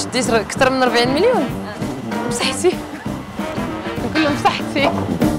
شديت اكثر من 40 مليون. مسحتي كلهم مسحتي.